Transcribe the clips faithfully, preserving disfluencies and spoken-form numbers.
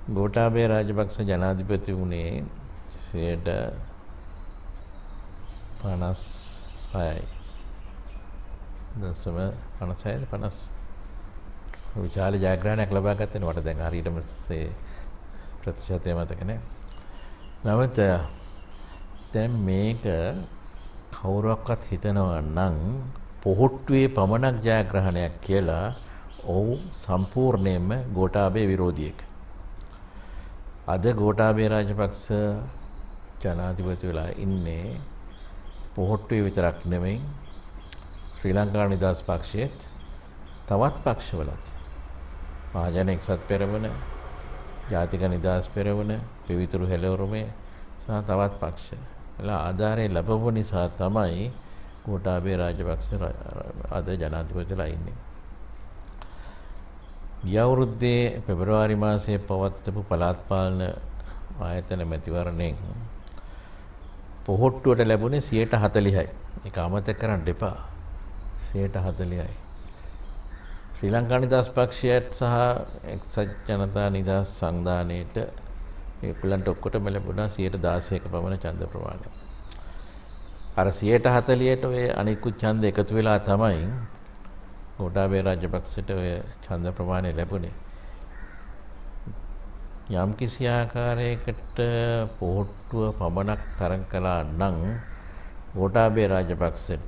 ගෝඨාභය රාජපක්ෂ ජනාධිපති වුණේ සියයට පනස් හයයි. දශම පනස් හයද පනස් විශාල ජයග්‍රහණයක් ලබා ගත්තේ මට දැන් හරියටම මේ ප්‍රතිශතය මතක නැහැ. නමුත් දැන් මේක කවුරක්වත් හිතනවා නම් පොහොට්ටුවේ පමණක් ජයග්‍රහණයක් කියලා ඔව් සම්පූර්ණයෙන්ම ගෝඨාභය විරෝධියෙක්. අද ගෝඨාභය රාජපක්ෂ ජනාධිපති වෙලා ඉන්නේ පොහොට්ටුවේ විතරක් නෙමෙයි ශ්‍රී ලංකා නිදහස් පක්ෂයේත් තවත් පක්ෂවලත් මහජන එක්සත් පෙරමුණ, ජාතික නිදහස් පෙරමුණ, පිවිතුරු හෙළවරුමේ සහ තවත් පක්ෂ වල ආධාරය ලැබුව නිසා තමයි ගෝඨාභය රාජපක්ෂ අද ජනාධිපතිලා ඉන්නේ. ගිය අවුරුද්දේ පෙබරවාරි මාසයේ පවත්වපු පළාත් පාලන ආයතන මැතිවරණයෙන් පොහොට්ටුවට ලැබුණේ සියයට හතළිහයි. ඒක අමතක කරන්න එපා. සියයට හතළිහයි. ශ්‍රී ලංකා නිදහස් පක්ෂයට සහ එක්සත් ජනතා නිදහස් සංධානයේට ඒගොල්ලන්ට ඔක්කොටම ලැබුණා සියයට දාසයක පමණ ඡන්ද ප්‍රමාණය. අර සියයට හතළිහට ඔය අනිකුත් ඡන්ද එකතු වෙලා තමයි ගෝඨාභය රාජපක්ෂට ඔය ඡන්ද ප්‍රමාණය ලැබුණේ. යම් කිසි ආකාරයකට පොහොට්ටුව පමණක් තරඟ කළා නම් ගෝඨාභය රාජපක්ෂට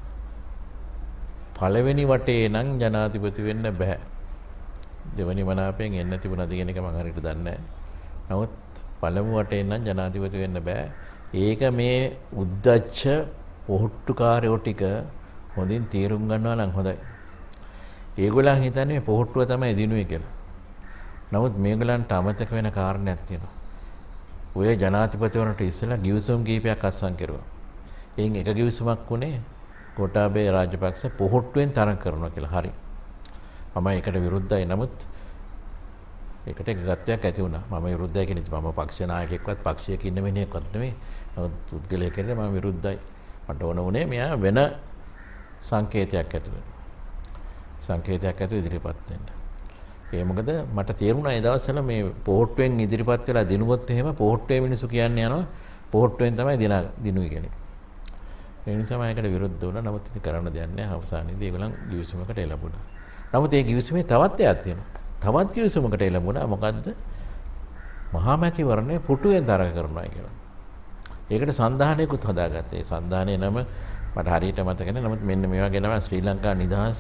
පළවෙනි වටේ නම් ජනාධිපති වෙන්න බෑ. දෙවනි මනාපයෙන් එන්න තිබුණාද කියන එක මම හරියට දන්නේ නැහැ. නමුත් පළමු වටේ නම් ජනාධිපති වෙන්න බෑ. ඒක මේ උද්දච්ච පොහොට්ටුකාරයෝ ටික හොඳින් තේරුම් ගන්නවා නම් හොඳයි. ඒගොල්ලන් හිතන්නේ මේ පොහොට්ටුව තමයි දිනුවේ කියලා. නමුත් මේගොල්ලන්ට අමතක වෙන කාරණයක් තියෙනවා. ඔය ජනාධිපතිවරණට ඉස්සෙල්ලා ගිවිසුම් කීපයක් අත්සන් කෙරුවා. එයින් එක ගිවිසුමක් උනේ ගෝඨාභය රාජපක්ෂ පොහොට්ටුවෙන් තරඟ කරනවා කියලා. හරි. මම ඒකට විරුද්ධයි. නමුත් ඒකට එකගතයක් ඇති වුණා. මම විරුද්ධයි කියන්නේ මම පක්ෂ නායකයෙක්වත් පක්ෂයක ඉන්න මිනිහෙක්වත් නෙමෙයි. නමුත් පුද්ගලයෙක්ට මම විරුද්ධයි. මට ඕන උනේ මෙයා වෙන සංකේතයක් ඇතුළේ. සංකේතයක් ඇතුළේ ඉදිරිපත් වෙන්න. ඒ මොකද මට තේරුණා ඒ දවස්වල මේ පොහොට්ටුවෙන් ඉදිරිපත් වෙලා දිනුවොත් එහෙම පොහොට්ටුවේ මිනිස්සු කියන්නේ යනවා පොහොට්ටුවෙන් තමයි දින දිනුයි කියන්නේ. ඒ නිසා මම ඒකට විරුද්ධ වුණා. නමුත් ඉතින් කරන්න දෙයක් නැහැ. අවසානයේදී ඒගොල්ලන් ගිවිසුමකට එළඹුණා. නමුත් ඒ ගිවිසුමේ තවත් දෙයක් තියෙනවා. තවත් ගිවිසුමකට එළඹුණා. මොකද්ද? මහා මැතිවරණය පුටුවෙන් තරඟ කරනවා කියලා. ඒකට සන්ධානයකුත් හදාගත්තා. ඒ සන්ධානයේ නම මට හරියට මතක නැහැ. නමුත් මෙන්න මේ වගේ නම ශ්‍රී ලංකා නිදහස්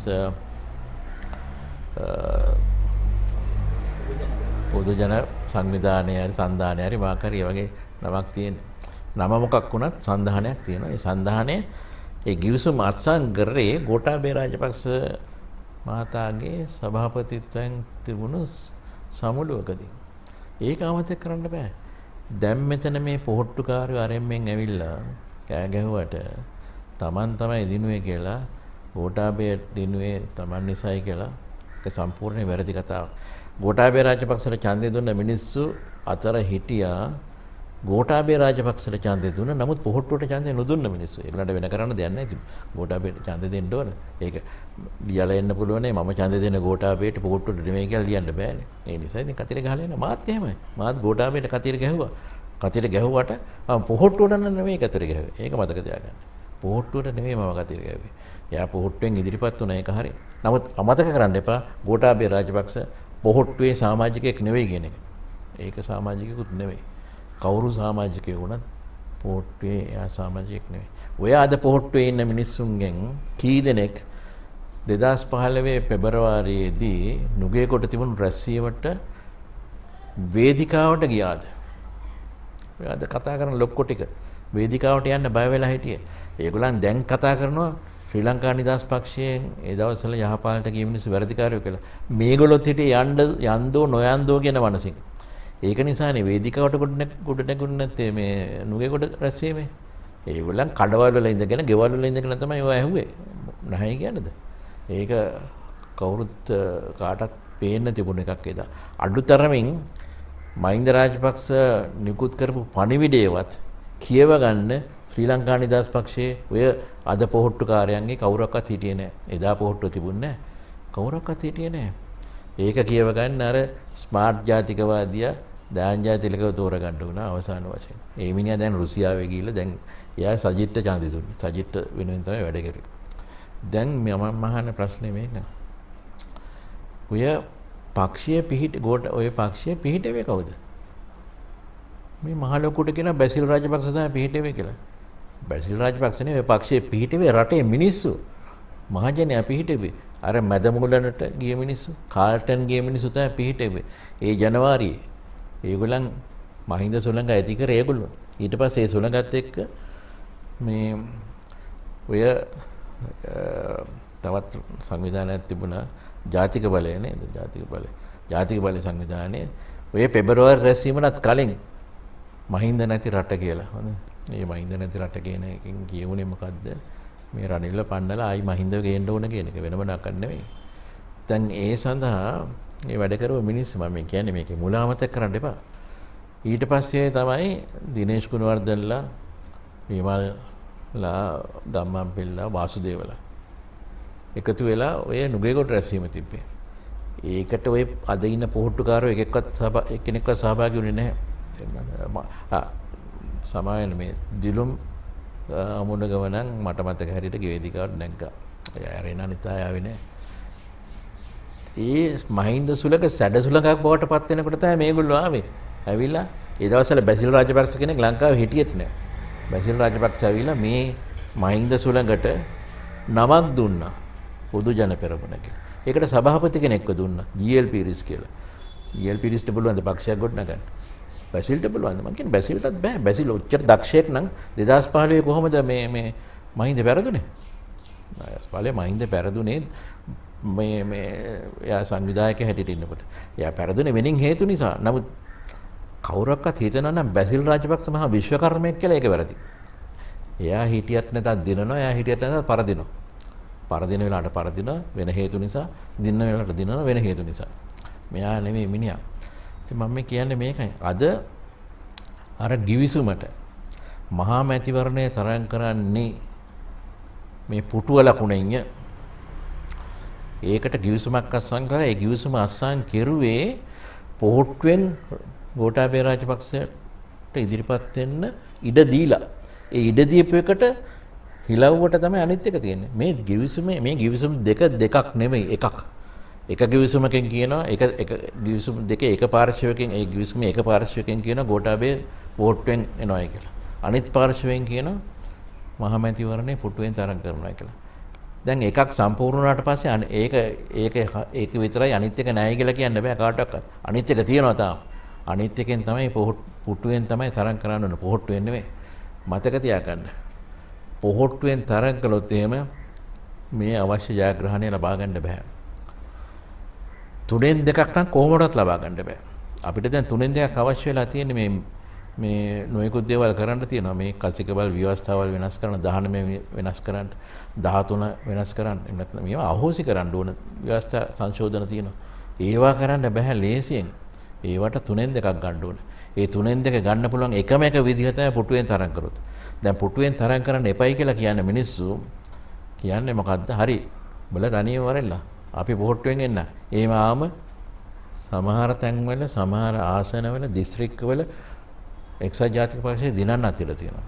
පොදු ජන සංවිධානය හරි සන්ධානය හරි මාකරි වගේ නමක් තියෙන. නම මොකක් වුණත් සන්ධානයක් තියෙනවා. ඒ සන්ධානය ඒ ගිවිසුම අත්සන් කරේ ගෝඨාභය රාජපක්ෂ මහතාගේ සභාපතිත්වයෙන් තිබුණු සමුළුවකදී. ඒක අමතක කරන්න බෑ. දැන් මෙතන මේ පොහොට්ටුකාරයෝ ආරෙම්මෙන් ඇවිල්ලා කෑ ගැහුවට Taman තමයි දිනුවේ කියලා ගෝඨාභය දිනුවේ Taman නිසායි කියලා ඒක සම්පූර්ණ වැරදි කතාවක්. ගෝඨාභය රාජපක්ෂට ඡන්දය දුන්න මිනිස්සු අතර හිටියා ගෝඨාභය රාජපක්ෂට ඡන්දය දුන්න නමුත් පොහොට්ටුවට ඡන්දය නොදුන්න මිනිස්සු. ඒගොල්ලන්ට වෙන කරන්න දෙයක් නැහැ. ඉතින් ගෝඨාභයට ඡන්දය දෙන්න ඕන. ඒක ලියලා එන්න පුළුවන් නේ මම ඡන්දය දෙන්න ගෝඨාභයට පොහොට්ටුවට නෙමෙයි කියලා ලියන්න බෑනේ. ඒ නිසා ඉතින් කතිර ගහලා එන්න මාත් එහෙමයි. මාත් ගෝඨාභයට කතිර ගැහුවා. කතිර ගැහුවට මම පොහොට්ටුවට නෙමෙයි කතිර ගැහුවේ. ඒක මතක තියාගන්න. පොහොට්ටුවට නෙමෙයි මම කතිර ගැහුවේ. එයා පොහොට්ටුවෙන් ඉදිරිපත් වුණා ඒක හරි. නමුත් අමතක කරන්න එපා ගෝඨාභය රාජපක්ෂ පොහොට්ටුවේ සමාජිකයෙක් නෙවෙයි කියන එක. ඒක සමාජිකයෙකුත් නෙවෙයි. කවුරු සමාජිකයෙක් වුණත් පොහොට්ටුවේ එයා සමාජිකයෙක් නෙවෙයි. ඔය අද පොහොට්ටුවේ ඉන්න මිනිස්සුන්ගෙන් කී දෙනෙක් දෙදාස් පහළොව පෙබරවාරියේදී නුගේකොට තිබුණු රැස්වීමට වේදිකාවට ගියාද? ඔය අද කතා කරන ලොක්කො ටික වේදිකාවට යන්න බය වෙලා හිටියේ. ඒගොල්ලන් දැන් කතා කරනවා ශ්‍රී ලංකා නිදහස් පක්ෂයෙන් ඒ දවස්වල යහපාලට ගිය මිනිස්සු වැරදිකාරයෝ කියලා. මේගොල්ලොත් හිටියේ යන්න යන්දෝ නොයන්දෝ කියන මනසින්. ඒක නිසානේ වේදිකාවට කොට කොට නැගුණ නැත්තේ මේ නුගේකොට රැස්වීමේ. ඒගොල්ලන් කඩවල වල ඉඳගෙන ගෙවල් වල ඉඳගෙන තමයි ඔය ඇහුවේ. නැහැ කියන්නේද? ඒක කවුරුත් කාටත් පේන්න තිබුණ එකක් එදා. අඩුතරමින් මහින්ද රාජපක්ෂ නිකුත් කරපු පණිවිඩයවත් කියව ගන්න ශ්‍රී ලංකා නිදහස් පක්ෂයේ ඔය අද පොහොට්ටුකාරයන්ගේ කවුරක්වත් හිටියේ නැහැ. එදා පොහොට්ටුව තිබුණේ නැහැ. කවුරක්වත් හිටියේ නැහැ. ඒක කියව ගන්න අර ස්මාර්ට් ජාතිකවාදියා දාන් ජාතිලකව තෝරගන්න උනා අවසාන වශයෙන්. ඒ මිනිහා දැන් රුසියාවේ ගිහිල්ලා දැන් එයා සජිත්ට ඡන්දෙ දුන්නේ. සජිත්ට වෙනුවෙන් තමයි වැඩ කරේ. දැන් මම මහන ප්‍රශ්නේ මේක. ඔය පක්ෂයේ පිහිට ගෝට ඔය පක්ෂයේ පිහිටවේ කවුද? මේ මහ ලොකුට කියන බැසිල් රාජපක්ෂ තමයි පිහිටවේ කියලා. බැසිල් රාජපක්ෂ නේ ඔය පක්ෂයේ පිහිටවේ රටේ මිනිස්සු. මහජනයා පිහිටවේ. අර මැදමුලනට ගිය මිනිස්සු, කාල්ටන් ගිය මිනිස්සු තමයි පිහිටවේ. ඒ ජනවාරියේ ඒගොල්ලන් මහින්ද සුළඟ ඇති කරේ ඒගොල්ලෝ. ඊට පස්සේ ඒ සුළඟත් එක්ක මේ ඔය තවත් සංවිධානයක් තිබුණා ජාතික බලය නේද? ජාතික බලය. ජාතික බලය සංවිධානයේ ඔය පෙබරවාරි රැස්වීමකට කලින් මහින්ද නැති රට කියලා. හොඳයි. මේ මහින්ද නැති රට කියන එකෙන් කියුනේ මොකද්ද? මේ රනිල්ල පන්නලා ආයි මහින්දව ගේන්න ඕන කියන එක වෙනම නක් නෙවෙයි. දැන් ඒ සඳහා මේ වැඩ කරුව මිනිස්සු මම කියන්නේ මේකේ මුලාමතක් කරන්න එපා. ඊට පස්සේ තමයි දිනේෂ් ගුණවර්ධනලා, විමල්ලා, ගම්මන්පිල්ලා, වාසුදේවලා එකතු වෙලා ඔය නුගේගොඩ රැස්වීම තිබ්බේ. ඒකට ඔය අද ඉන්න පොහොට්ටුකාරෝ එක එක්කත් එක්කෙනෙක්වත් සහභාගී වුණේ නැහැ. ආ සමායන මේ දිලුම් අමුණ ගමනන් මට මතක හැටියට ගෙවේදිකාවට නැග්ගා. එයා ඇරෙන අනිත් අය ආවේ නැහැ. ඒ මහින්ද සුලක සැඩ සුලකක් බවට පත් වෙනකොට තමයි මේගොල්ලෝ ආවේ. ඇවිල්ලා ඒ දවස්වල බැසිල් රාජපක්ෂ කෙනෙක් ලංකාවේ හිටියෙත් නැහැ. බැසිල් රාජපක්ෂ ඇවිල්ලා මේ මහින්ද සුලඟට නමක් දුන්නා. පොදු ජන පෙරමුණ කියලා. ඒකට සභාපති කෙනෙක්ව දුන්නා. ජී.එල්. පීරිස් කියලා. ජී.එල්. පීරිස්ට පුළුවන් ද පක්ෂයක් ගොඩනගන්න. බැසිල්ට පුළුවන්. මම කියන්නේ බැසිල්ටත් බෑ. බැසිල් ඔච්චර දක්ෂයෙක් නම් දෙදාස් පහළොව කොහොමද මේ මේ මහින්ද පෙරදුනේ? දෙදාස් පහළොව මහින්ද පෙරදුනේ මේ මේ එයා සංවිධායක හැටියට ඉන්නකොට. එයා පෙරදුනේ වෙනින් හේතු නිසා. නමුත් කවුරක්වත් හිතනවා නම් බැසිල් රාජපක්ෂ මහා විශ්වකර්මයෙක් කියලා ඒක වැරදි. එයා හිටියත් නැතත් දිනනවා. එයා හිටියත් නැතත් පරදිනවා. පරදින වෙලාවට පරදිනවා වෙන හේතු නිසා. දිනන වෙලාවට දිනනවා වෙන හේතු නිසා. මෙයා නෙමෙයි මිනිහා. ඉතින් මම කියන්නේ මේකයි. අද අර givisumට මහා මැතිවරණය තරම් කරන්නේ මේ පුටුව ලකුණෙන්ය. ඒකට givisumක් අස්සම් කරලා ඒ givisum අස්සම් කෙරුවේ පොහොට්ටුවෙන් ගෝඨාභය රාජපක්ෂට ඉදිරිපත් වෙන්න ඉඩ දීලා. ඒ ඉඩ දීපු එකට හිලව්වට තමයි අනිත් එක තියෙන්නේ. මේ givisum මේ givisum දෙක දෙකක් නෙමෙයි එකක්. එක givisumකින් කියනවා එක එක givisum දෙකේ එක පාර්ශවයකින් ඒ givisum එක පාර්ශවයකින් කියනවා ගෝඨාභය පොහොට්ටුවෙන් එනවායි කියලා. අනිත් පාර්ශවයෙන් කියනවා මහා මැතිවරණේ පුටුවෙන් තරම් කරනවා කියලා. දැන් එකක් සම්පූර්ණ වුණාට පස්සේ ඒක ඒක ඒක විතරයි අනිත් එක නැහැ කියලා කියන්න බෑ කාටවත්. අනිත් එක තියෙනවා තාම. අනිත් එකෙන් තමයි පුටුවෙන් තමයි තරම් කරන්න ඕන. පොහොට්ටුවෙන් නෙමෙයි. මතක තියාගන්න. පොහොට්ටුවෙන් තරම් කළොත් එහෙම මේ අවශ්‍ය ජයග්‍රහණය ලබා ගන්න බෑ. තුනෙන් දෙකක් නම් කොහොමවත් ලබා ගන්න බෑ. අපිට දැන් තුනෙන් දෙකක් අවශ්‍ය වෙලා තියෙන්නේ මේ මේ නොයෙකුත් දේවල් කරන්න තියෙනවා. මේ කසික බල ව්‍යවස්ථාවල් වෙනස් කරන දහනමය වෙනස් කරන්න දහතුන වෙනස් කරන්න එහෙම නැත්නම් මේවා අහෝසි කරන්න ඕන ව්‍යවස්ථා සංශෝධන තියෙනවා. ඒවා කරන්න බෑ ලේසියෙන්. ඒවට තුනෙන් දෙකක් ගන්න ඕන. ඒ තුනෙන් දෙක ගන්න පුළුවන් එකම එක විදිහ තමයි පුටුවෙන් තරම් කරොත්. දැන් පුටුවෙන් තරම් කරන්න එපයි කියලා කියන්නේ මිනිස්සු කියන්නේ මොකද්ද? හරි. බල තනියම වරෙල්ලා. අපි පොහොට්ටුවෙන් එන්න. එහෙම ආම සමහර තැන්වල සමහර ආසනවල දිස්ත්‍රික්කවල එක්සත් ජාතික පක්ෂයේ දිනන්න අතිලා තියෙනවා.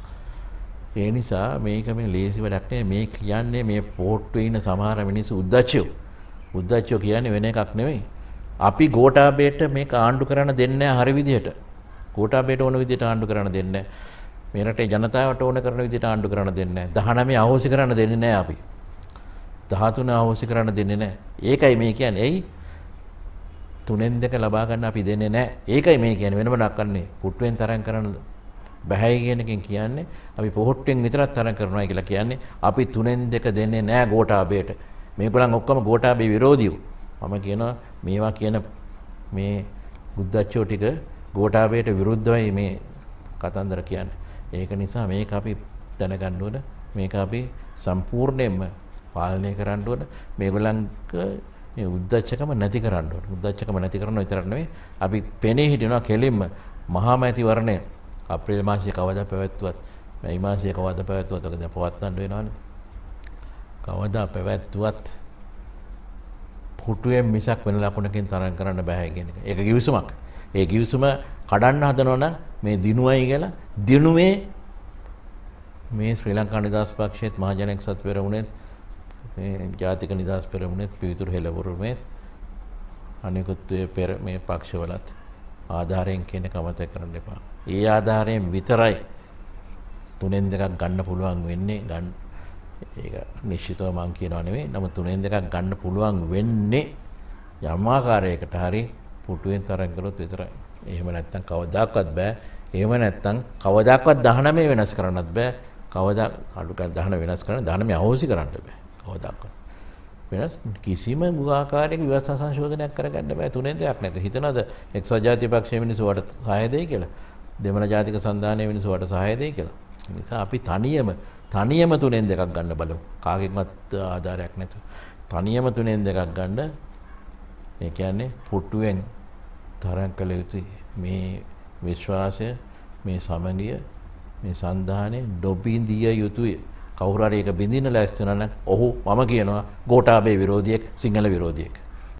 ඒ නිසා මේක මේ ලේසි වැඩක් නෙමෙයි. මේ කියන්නේ මේ පොහොට්ටුවේ ඉන්න සමහර මිනිස්සු උද්දච්චයෝ. උද්දච්චයෝ කියන්නේ වෙන එකක් නෙමෙයි. අපි ගෝඨාභයට මේක ආණ්ඩු කරන්න දෙන්නේ නැහැ හරි විදිහට. ගෝඨාභයට ඕන විදිහට ආණ්ඩු කරන්න දෙන්නේ නැහැ. මේ රටේ ජනතාවට ඕන කරන විදිහට ආණ්ඩු කරන්න දෙන්නේ නැහැ. දහනවය අහෝසි කරන්න දෙන්නේ නැහැ අපි. දහතුන අහෝසි කරන්න දෙන්නේ නැහැ. ඒකයි මේ කියන්නේ. එයි තුනෙන් දෙක ලබා ගන්න අපි දෙන්නේ නැහැ. ඒකයි මේ කියන්නේ වෙනම නක්කන්නේ. පුට්ටුවෙන් තරම් කරන්න බෑයි කියන එකෙන් කියන්නේ අපි පොහොට්ටුවෙන් විතරක් තරම් කරනවා කියලා කියන්නේ අපි තුනෙන් දෙක දෙන්නේ නැහැ ගෝඨාභයට. මේගොල්ලන් ඔක්කොම ගෝඨාභය විරෝධීව. මම කියනවා මේවා කියන මේ බුද්ධච්චෝ ටික ගෝඨාභයට විරුද්ධවයි මේ කතන්දර කියන්නේ. ඒක නිසා මේක අපි දැනගන්න ඕන. මේක අපි සම්පූර්ණයෙන්ම පාලනය කරන්න ඕන. මේගොල්ලන්ක මේ උද්දච්චකම නැති කරන්න ඕන. උද්දච්චකම නැති කරන විතරක් නෙවෙයි අපි පෙනී හිටිනවා කෙලින්ම මහා මැතිවරණය අප්‍රේල් මාසයේ කවදා පැවැත්වුවත් මේ මාසයේ කවදා පැවැත්වුවත් ඔක දැන් පවත්වන්න වෙනවනේ. කවදා පැවැත්වුවත් පුටුවෙන් මිසක් වෙන ලකුණකින් තරඟ කරන්න බෑ කියන එක. ඒක කිවිසුමක්. ඒ කිවිසුම කඩන්න හදනවා නම් මේ දිනුවයි කියලා දිනුවේ මේ ශ්‍රී ලංකා නිදහස් පක්ෂයේත් මහජන එක්සත් පෙරමුණේත් මේ ජාතික නිදහස් පෙරමුණේත් පිවිතුරු හෙළවරුමේ අනිකුත් පෙර මේ පක්ෂවලත් ආධාරයෙන් කියන එක අමතක කරන්න එපා. ඒ ආධාරයෙන් විතරයි තුනෙන් දෙකක් ගන්න පුළුවන් වෙන්නේ. ගන්න ඒක නිශ්චිතව මම කියනවා නෙවෙයි. නමුත් තුනෙන් දෙකක් ගන්න පුළුවන් වෙන්නේ යම් ආකාරයකට හරි පුටුවෙන් තරඟ කළොත් විතරයි. එහෙම නැත්නම් කවදාකවත් බෑ. එහෙම නැත්නම් කවදාකවත් දහනමය වෙනස් කරන්නත් බෑ. කවදා අඩු ගන්න දහන වෙනස් කරන්න දහනමය අවශ්‍ය කරන්න බෑ. කවදාකවත්. වෙනස් කිසිම ආකාරයක විවස්ථා සංශෝධනයක් කරගන්න බෑ තුනෙන් දෙයක් නැත. හිතනද එක්සත් ජාතික පක්ෂයේ මිනිස්සුන්ට සහාය දෙයි කියලා? දෙමළ ජාතික සන්ධානයේ මිනිස්සුන්ට සහාය දෙයි කියලා? ඒ නිසා අපි තනියම තනියම තුනෙන් දෙකක් ගන්න බලමු. කාගෙන්වත් ආධාරයක් නැතුව. තනියම තුනෙන් දෙකක් ගන්න. ඒ කියන්නේ පුටුවෙන් තරඟ කළ යුතුයි. මේ විශ්වාසය, මේ සමගිය, මේ සන්ධානයේ ඩොබින්දිය යුතුය. කවුරු හරි ඒක බින්දින්න ලෑස්ති වෙනවා නම් ඔහු මම කියනවා ගෝඨාභය විරෝධියෙක්, සිංහල විරෝධියෙක්.